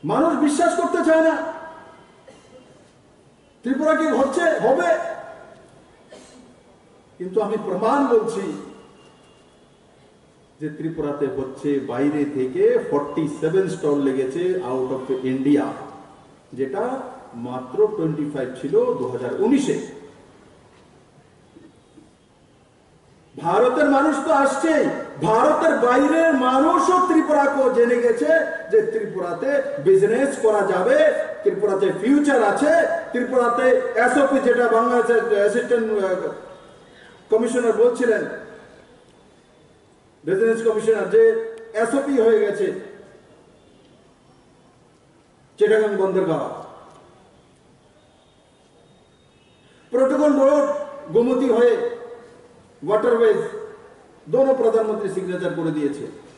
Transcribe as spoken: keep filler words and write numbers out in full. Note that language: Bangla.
মানুষ বিশ্বাস করতে চায় না ত্রিপুরা কি হচ্ছে হবে, কিন্তু আমি প্রমাণ বলছি যে ত্রিপুরাতে হচ্ছে। বাইরে থেকে ফর্টি সেভেন স্টল লেগেছে আউট অফ ইন্ডিয়া, যেটা মাত্র টোয়েন্টি ফাইভ ছিল দু হাজার উনিশে। ভারতের মানুষ তো আসছে, ভারতের বাইরের মানুষও ত্রিপুরাকে জেনে গেছে যে ত্রিপুরাতে বিজনেস করা যাবে, ত্রিপুরাতে ফিউচার আছে, ত্রিপুরাতে এসওপি যেটা বাংলাদেশের অ্যাসিস্ট্যান্ট কমিশনার বলছিলেন, বিজনেস কমিশনার, যে এসওপি হয়ে গেছে চিটাগাং বন্দরগাহ, प्रोटोकॉल रोड गोमती হয়ে ওয়াটারওয়েজ दोनों प्रधानमंत्री सिग्नेचर করে দিয়েছে।